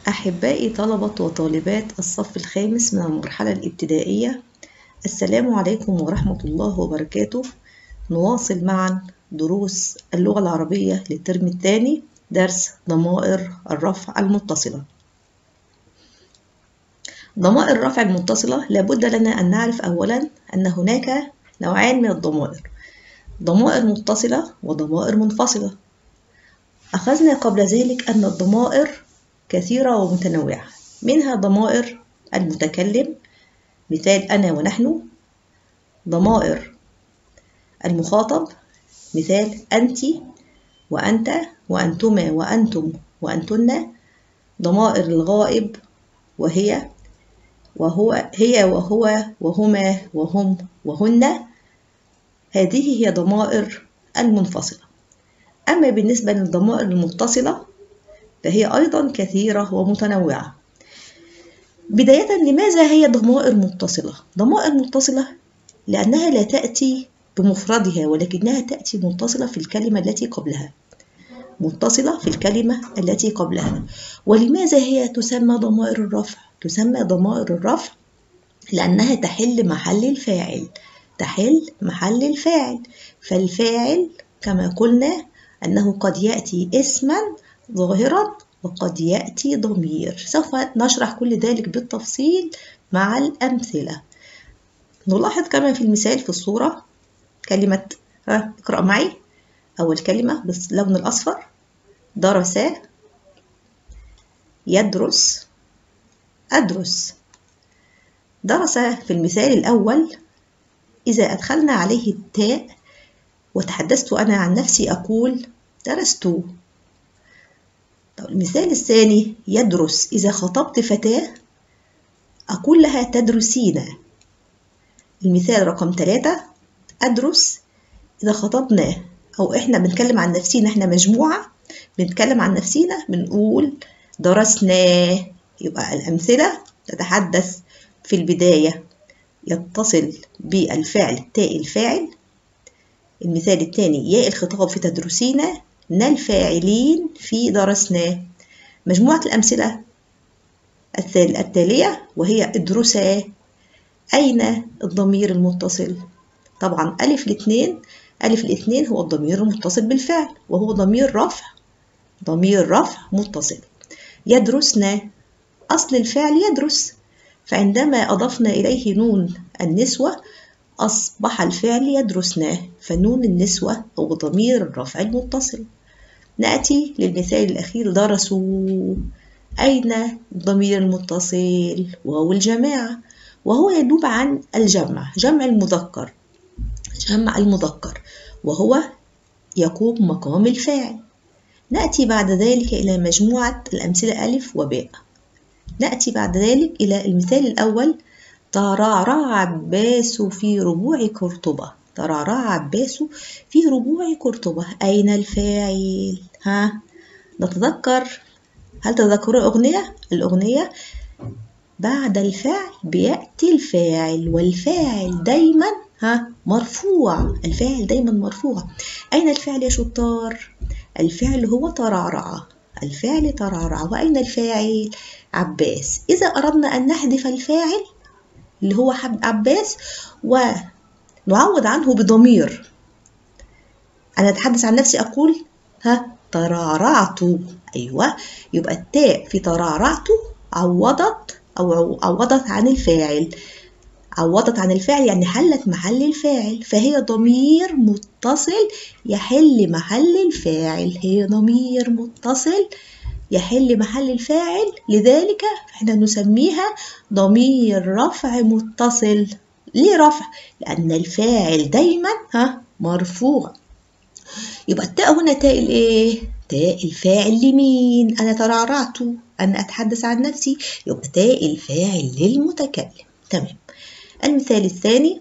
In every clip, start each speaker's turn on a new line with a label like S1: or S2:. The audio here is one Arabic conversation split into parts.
S1: أحبائي طلبة وطالبات الصف الخامس من المرحلة الابتدائية، السلام عليكم ورحمة الله وبركاته. نواصل معا دروس اللغة العربية للترم الثاني، درس ضمائر الرفع المتصلة. ضمائر الرفع المتصلة لابد لنا أن نعرف أولا أن هناك نوعان من الضمائر، ضمائر متصلة وضمائر منفصلة. أخذنا قبل ذلك أن الضمائر كثيرة ومتنوعة، منها ضمائر المتكلم مثال أنا ونحن، ضمائر المخاطب مثال أنت وأنت وأنتما وأنتم وأنتن، ضمائر الغائب وهي وهو هي وهو وهما وهم وهن. هذه هي ضمائر المنفصلة. أما بالنسبة للضمائر المتصلة فهي أيضا كثيرة ومتنوعة. بداية، لماذا هي ضمائر متصلة؟ ضمائر متصلة لأنها لا تأتي بمفردها، ولكنها تأتي متصلة في الكلمة التي قبلها، متصلة في الكلمة التي قبلها. ولماذا هي تسمى ضمائر الرفع؟ تسمى ضمائر الرفع لأنها تحل محل الفاعل، تحل محل الفاعل. فالفاعل كما قلنا أنه قد يأتي اسما ظاهرا وقد يأتي ضمير، سوف نشرح كل ذلك بالتفصيل مع الأمثلة. نلاحظ كما في المثال في الصورة كلمة اقرأ معي. أول كلمة باللون الأصفر، درس، يدرس، أدرس. درس في المثال الأول إذا أدخلنا عليه التاء وتحدثت أنا عن نفسي أقول درست. المثال الثاني يدرس، إذا خطبت فتاة أقول لها تدرسين. المثال رقم 3 أدرس، إذا خطبنا أو إحنا بنتكلم عن نفسينا، إحنا مجموعة بنتكلم عن نفسينا بنقول درسنا. يبقى الأمثلة تتحدث في البداية يتصل بالفعل تاء الفاعل. المثال الثاني ياء الخطاب في تدرسين، نا الفاعلين في درسنا. مجموعة الأمثلة التالية وهي ادرسا. أين الضمير المتصل؟ طبعا ألف الاثنين هو الضمير المتصل بالفعل، وهو ضمير رفع متصل. يدرسنا، أصل الفعل يدرس، فعندما أضفنا إليه نون النسوة أصبح الفعل يدرسنا، فنون النسوة هو ضمير الرفع المتصل. نأتي للمثال الأخير درسوا. أين الضمير المتصل؟ وهو الجماعة، وهو ينوب عن الجمع، جمع المذكر، وهو يقوم مقام الفاعل. نأتي بعد ذلك إلى مجموعة الأمثلة ألف وباء. نأتي بعد ذلك إلى المثال الأول ترعرع عباس في ربوع قرطبة. ترعرع عباس في ربوع قرطبة، أين الفاعل؟ نتذكر، هل تذكروا الأغنية؟ بعد الفعل بيأتي الفاعل، والفاعل دايما مرفوع، الفاعل دايما مرفوع. أين الفعل يا شطار؟ الفعل هو ترعرع، الفعل ترعرع. وأين الفاعل؟ عباس. إذا أردنا أن نحذف الفاعل اللي هو عباس ونعوض عنه بضمير، أنا أتحدث عن نفسي أقول ترعرعت. أيوة، يبقى التاء في ترعرعت عوضت عن الفاعل، يعني حلت محل الفاعل، فهي ضمير متصل يحل محل الفاعل، هي ضمير متصل يحل محل الفاعل، لذلك احنا نسميها ضمير رفع متصل. ليه رفع؟ لأن الفاعل دايما مرفوع. يبقى التاء هنا تاء الايه؟ تاء الفاعل لمين؟ أنا ترعرعت، أنا أتحدث عن نفسي، يبقى تاء الفاعل للمتكلم. تمام. المثال الثاني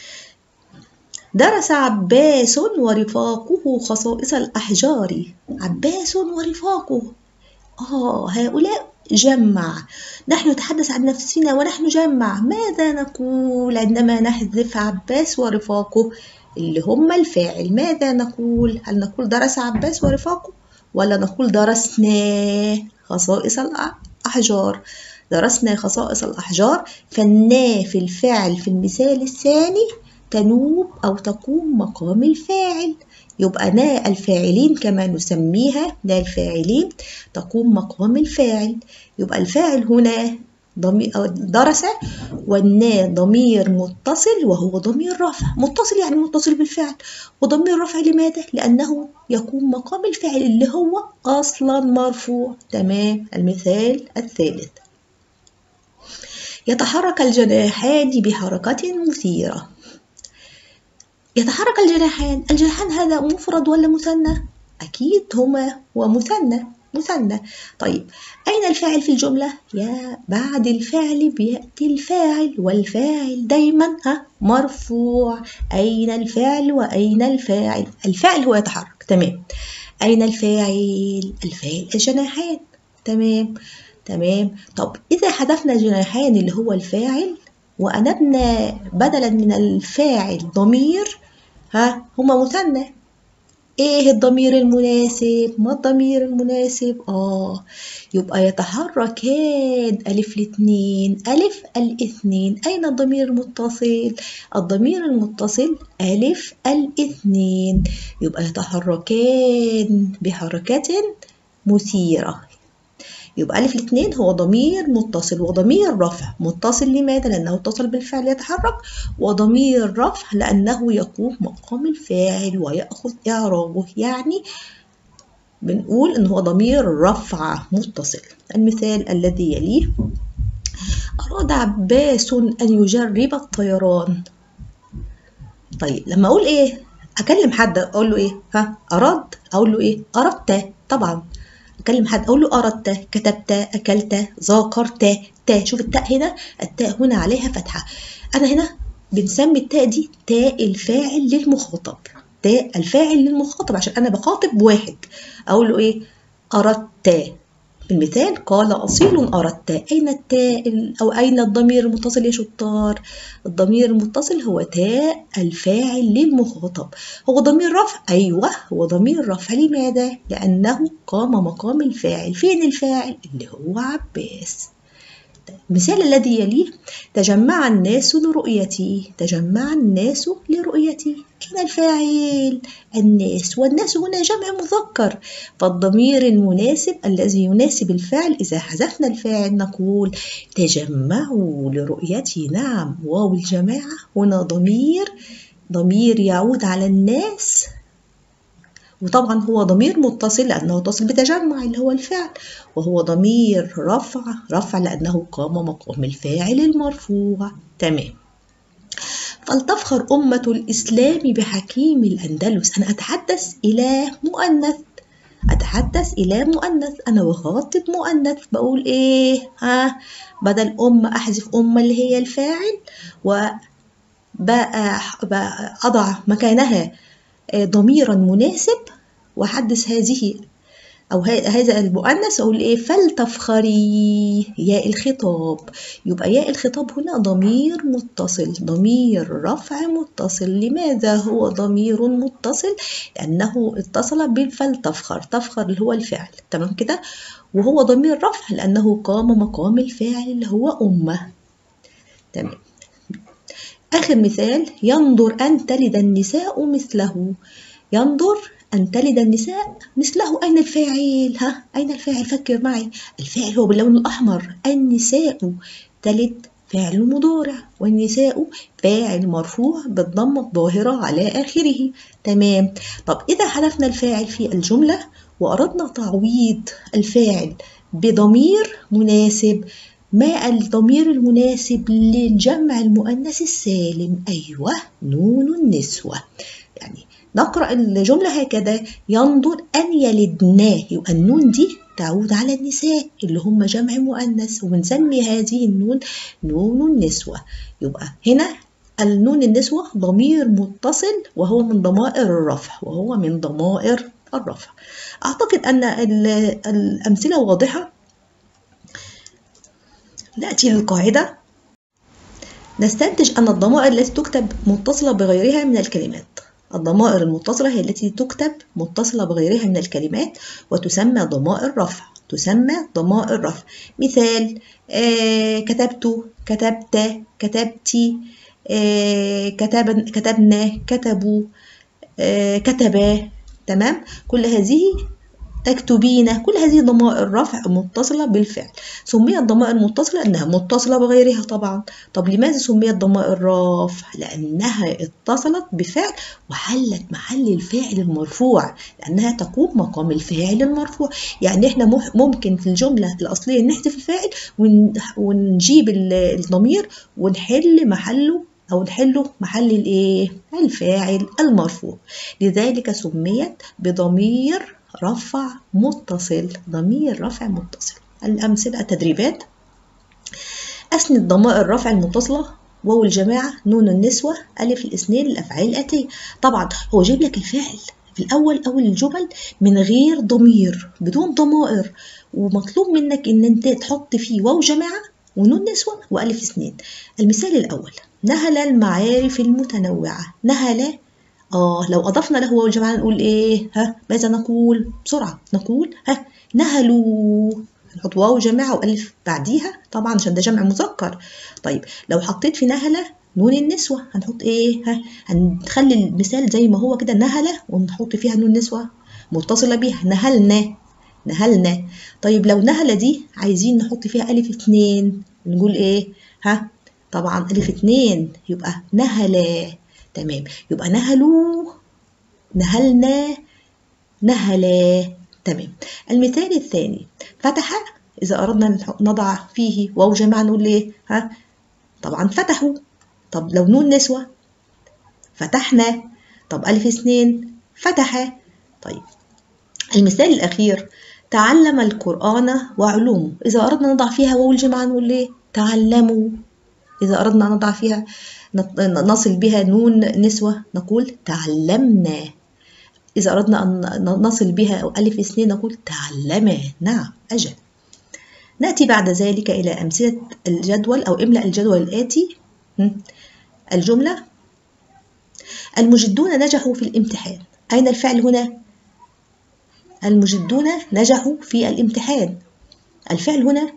S1: درس عباس ورفاقه خصائص الأحجار. عباس ورفاقه، هؤلاء جمع، نحن نتحدث عن نفسنا ونحن جمع. ماذا نقول عندما نحذف عباس ورفاقه اللي هم الفاعل؟ ماذا نقول؟ هل نقول درس عباس ورفاقه ولا نقول درسنا خصائص الأحجار. درسنا خصائص الأحجار، فالنا في الفعل في المثال الثاني تنوب أو تقوم مقام الفاعل، يبقى نا الفاعلين كما نسميها، نا الفاعلين تقوم مقام الفاعل. يبقى الفاعل هنا درس، والنا ضمير متصل وهو ضمير رفع. متصل يعني متصل بالفعل، وضمير رفع لماذا؟ لأنه يقوم مقام الفاعل اللي هو أصلا مرفوع. تمام. المثال الثالث: يتحرك الجناحان بحركة مثيرة. يتحرك الجناحان، الجناحان هذا مفرد ولا مثنى؟ أكيد هما ومثنى، مثنى. طيب أين الفاعل في الجملة؟ يا بعد الفعل بيأتي الفاعل، والفاعل دايما مرفوع. أين الفاعل وأين الفاعل؟ الفاعل هو يتحرك. تمام. أين الفاعل؟ الفاعل الجناحان. تمام. تمام. طب إذا حذفنا الجناحان اللي هو الفاعل وأنبنا بدلا من الفاعل ضمير هما مثنى، ايه الضمير المناسب؟ ما الضمير المناسب؟ يبقى يتحركان ألف الاثنين، ألف الاثنين. أين الضمير المتصل؟ الضمير المتصل ألف الاثنين، يبقى يتحركان بحركة مثيرة. يبقى ألف الاثنين هو ضمير متصل وضمير رفع. متصل لماذا؟ لأنه اتصل بالفعل يتحرك، وضمير رفع لأنه يقوم مقام الفاعل ويأخذ إعرابه، يعني بنقول إن هو ضمير رفع متصل. المثال الذي يليه: أراد عباس أن يجرب الطيران. طيب لما أقول إيه؟ أكلم حد أقول له إيه؟ أراد، أقول له إيه؟ أردت. طبعا أكلم حد أقول له أردت، كتبت، أكلت، ذاكرت. تاء، شوف التاء هنا، التاء هنا عليها فتحة. أنا هنا بنسمي التاء دي تاء الفاعل للمخاطب، تاء الفاعل للمخاطب، عشان أنا بخاطب واحد. أقول له إيه؟ أردت. في المثال: قال أصيل أردت. أين التاء أو أين الضمير المتصل يا شطار؟ الضمير المتصل هو تاء الفاعل للمخاطب. هو ضمير رفع؟ أيوه هو ضمير رفع. لماذا؟ لأنه قام مقام الفاعل. فين الفاعل؟ اللي هو عباس. المثال الذي يليه: تجمع الناس لرؤيتي. تجمع الناس لرؤيتي. أين الفاعل؟ الناس، والناس هنا جمع مذكر، فالضمير المناسب الذي يناسب الفعل إذا حذفنا الفاعل نقول تجمعوا لرؤيتي. نعم، واو الجماعة هنا ضمير يعود على الناس، وطبعا هو ضمير متصل لأنه اتصل بتجمع اللي هو الفعل، وهو ضمير رفع لأنه قام مقام الفاعل المرفوع. تمام. فلتفخر أمة الإسلام بحكيم الأندلس. أنا أتحدث إلى مؤنث، أتحدث إلى مؤنث، أنا بخاطب مؤنث. بقول إيه؟ بدل أحذف اللي هي الفاعل، وبقى أضع مكانها ضميرا مناسب، وأحدث هذه أو هذا المؤنث، أقول إيه؟ فلتفخري. ياء الخطاب، يبقى ياء الخطاب هنا ضمير متصل، ضمير رفع متصل. لماذا هو ضمير متصل؟ لأنه اتصل بالفلتفخر، تفخر اللي هو الفعل. تمام كده؟ وهو ضمير رفع لأنه قام مقام الفاعل اللي هو أمة. تمام. آخر مثال: ينظر أن تلد النساء مثله. ينظر أن تلد النساء مثله. أين الفاعل؟ أين الفاعل؟ فكر معي. الفاعل هو باللون الأحمر. النساء تلد فعل مضارع، والنساء فاعل مرفوع بالضمة الظاهرة على آخره. تمام. طب إذا حذفنا الفاعل في الجملة وأردنا تعويض الفاعل بضمير مناسب، ما الضمير المناسب للجمع المؤنث السالم؟ أيوة، نون النسوة. يعني نقرأ الجملة هكذا: ينظر أن يلدناه. يبقى النون دي تعود على النساء اللي هم جمع مؤنث، وبنسمي هذه النون نون النسوة. يبقى هنا النون النسوة ضمير متصل، وهو من ضمائر الرفع. أعتقد أن الأمثلة واضحة. نأتي للقاعدة. نستنتج أن الضمائر التي تكتب متصلة بغيرها من الكلمات، الضمائر المتصلة هي التي تكتب متصلة بغيرها من الكلمات وتسمى ضمائر رفع. تسمى ضمائر رفع. مثال كتبت، كتبت، كتبتي، كتبنا، كتبوا، كتبا. تمام. كل هذه تكتبين، كل هذه ضمائر رفع متصلة بالفعل. سميت ضمائر متصلة أنها متصلة بغيرها طبعا. طب لماذا سميت ضمائر رفع؟ لأنها اتصلت بفعل وحلت محل الفاعل المرفوع، لأنها تقوم مقام الفاعل المرفوع. يعني احنا ممكن في الجملة الأصلية نحذف الفاعل ونجيب الضمير ونحل محله أو نحله محل الإيه؟ الفاعل المرفوع. لذلك سميت بضمير رفع متصل. ضمير رفع متصل. الأمثلة التدريبات: أسند ضمائر الرفع المتصلة واو الجماعة، نون النسوة، ألف الاثنين، الأفعال الآتية. طبعا هو جايب لك الفاعل في الأول أول الجمل من غير ضمير، بدون ضمائر، ومطلوب منك إن أنت تحط فيه واو جماعة ونون نسوة وألف اثنين. المثال الأول: نهل المعارف المتنوعة. نهل، لو أضفنا له واو الجماعة نقول إيه؟ ماذا نقول؟ بسرعة نقول نهلوا. نحط واو جماعة وألف بعديها طبعا عشان ده جمع مذكر. طيب لو حطيت في نهلة نون النسوة هنحط إيه؟ هنخلي المثال زي ما هو كده، نهلة ونحط فيها نون نسوة متصلة بيها، نهلنا، نهلنا. طيب لو نهلة دي عايزين نحط فيها ألف اثنين نقول إيه؟ طبعا ألف اثنين يبقى نهلا. تمام. يبقى نهلوا، نهلنا، نهلا. تمام. المثال الثاني: فتح. إذا أردنا نضع فيه واو جماعة نقول إيه؟ طبعا فتحوا. طب لو نون نسوة فتحنا. طب ألف اثنين فتح. طيب المثال الأخير: تعلم القرآن وعلومه. إذا أردنا نضع فيها واو الجماعة نقول إيه؟ تعلموا. إذا أردنا نضع فيها نصل بها نون نسوة نقول تعلمنا. إذا أردنا أن نصل بها ألف اثنين نقول تعلما. نعم، أجل. نأتي بعد ذلك إلى أمثلة الجدول أو املأ الجدول الآتي. الجملة: المجدون نجحوا في الامتحان. أين الفعل هنا؟ المجدون نجحوا في الامتحان. الفعل هنا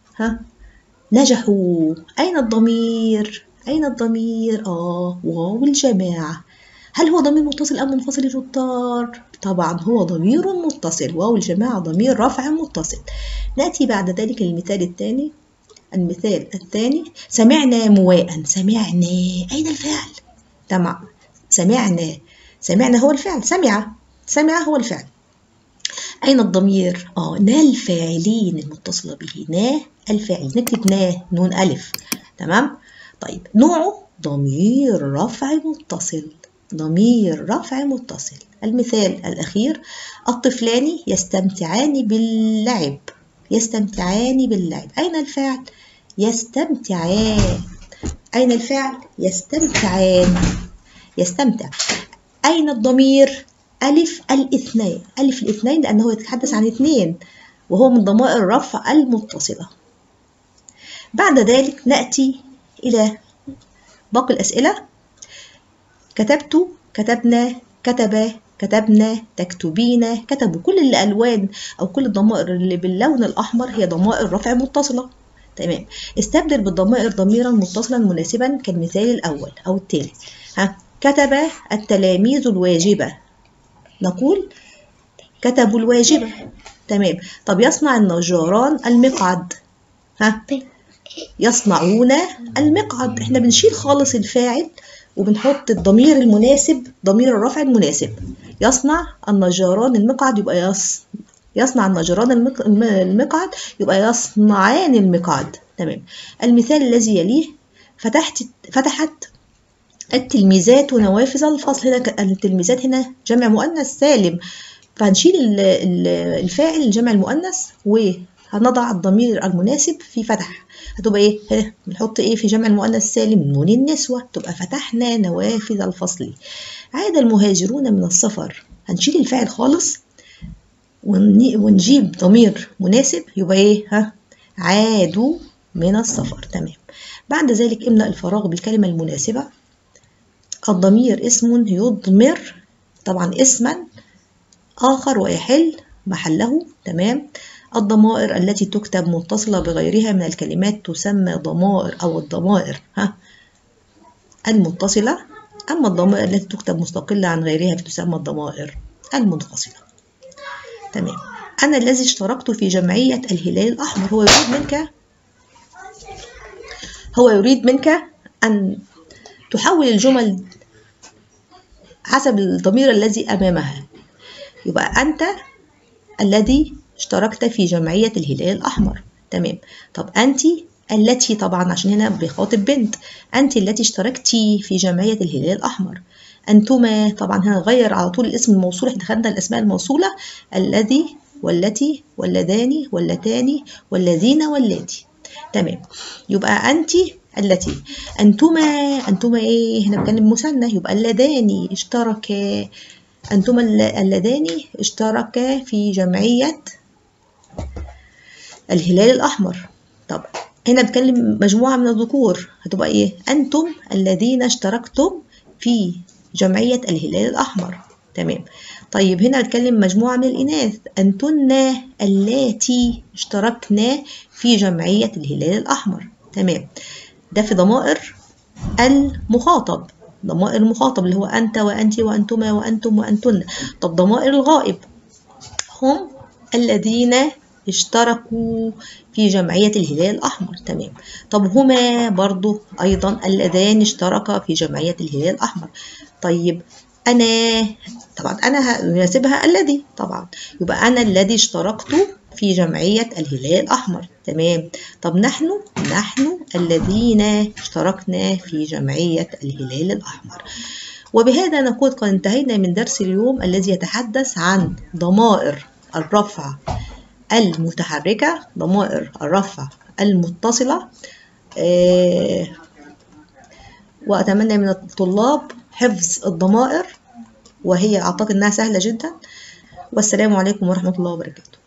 S1: نجحوا. أين الضمير؟ أين الضمير؟ واو الجماعة. هل هو ضمير متصل أم منفصل يا شطار؟ طبعا هو ضمير متصل. واو الجماعة ضمير رفع متصل. نأتي بعد ذلك للمثال الثاني. المثال الثاني: سمعنا مواء. سمعنا، أين الفعل؟ تمام. سمعنا، سمعنا هو الفعل، سمع هو الفعل. أين الضمير؟ نا الفاعلين المتصلة به، نا الفاعل. نكتب نا نون ألف. تمام. طيب نوعه ضمير رفع متصل. ضمير رفع متصل. المثال الأخير: الطفلان يستمتعان باللعب. يستمتعان باللعب. أين الفعل؟ يستمتعان. أين الفعل؟ يستمتعان. يستمتع. أين الضمير؟ ألف الاثنين. ألف الاثنين لأنه يتحدث عن اثنين وهو من ضمائر الرفع المتصلة. بعد ذلك نأتي إلى باقي الأسئلة. كتبت، كتبنا، كتب، كتبنا، تكتبين، كتبوا. كل الألوان أو كل الضمائر اللي باللون الأحمر هي ضمائر رفع متصلة. تمام. استبدل بالضمائر ضميرا متصلا مناسبا كالمثال الأول أو التالي. كتب التلاميذ الواجبة. نقول كتبوا الواجبة. تمام. طب يصنع النجاران المقعد. يصنعون المقعد. احنا بنشيل خالص الفاعل وبنحط الضمير المناسب، ضمير الرفع المناسب. يصنع النجاران المقعد يبقى يصنع النجاران المقعد يبقى يصنعان المقعد. تمام. المثال الذي يليه: فتحت التلميذات نوافذ الفصل. هنا التلميذات هنا جمع مؤنث سالم، فهنشيل الفاعل الجمع المؤنث وهنضع الضمير المناسب في فتح. هتبقى ايه؟ نحط ايه في جمع المؤنث السالم؟ نون النسوة. تبقى فتحنا نوافذ الفصل. عاد المهاجرون من السفر. هنشيل الفاعل خالص ونجيب ضمير مناسب يبقى ايه؟ عادوا من السفر. تمام. بعد ذلك املأ الفراغ بالكلمة المناسبة. الضمير اسم يضمر طبعا اسما آخر ويحل محله. تمام. الضمائر التي تكتب متصلة بغيرها من الكلمات تسمى ضمائر أو الضمائر المتصلة، أما الضمائر التي تكتب مستقلة عن غيرها فتسمى الضمائر المنفصلة. تمام. أنا الذي اشتركت في جمعية الهلال الأحمر. هو يريد منك أن تحول الجمل حسب الضمير الذي أمامها. يبقى أنت الذي اشتركت في جمعية الهلال الأحمر. تمام. طب أنت التي، طبعا عشان هنا بيخاطب بنت، أنت التي اشتركتي في جمعية الهلال الأحمر. أنتما، طبعا هنا غير على طول الاسم الموصول، احنا دخلنا الأسماء الموصولة، الذي والتي واللذان واللتان والذين واللاتي. تمام. يبقى أنت التي، أنتما إيه؟ هنا بنتكلم مثنى، يبقى اللذان اشتركا، أنتما اللذان اشتركا في جمعية الهلال الأحمر. طب هنا بتكلم مجموعة من الذكور، هتبقى إيه؟ أنتم الذين اشتركتم في جمعية الهلال الأحمر. تمام. طيب هنا بتكلم مجموعة من الإناث، أنتن اللاتي اشتركنا في جمعية الهلال الأحمر. تمام. ده في ضمائر المخاطب، ضمائر المخاطب اللي هو أنت وأنت وأنتما وأنتم وأنتن. طب ضمائر الغائب، هم الذين اشتركوا في جمعية الهلال الأحمر. تمام. طب هما برضو أيضا اللذان اشتركا في جمعية الهلال الأحمر. طيب أنا، طبعا أنا يناسبها الذي، طبعا يبقى أنا الذي اشتركت في جمعية الهلال الأحمر. تمام. طب نحن الذين اشتركنا في جمعية الهلال الأحمر. وبهذا نكون قد انتهينا من درس اليوم الذي يتحدث عن ضمائر الرفع المتحركة، ضمائر الرفع المتصلة. وأتمنى من الطلاب حفظ الضمائر، وهي أعتقد أنها سهلة جدا. والسلام عليكم ورحمة الله وبركاته.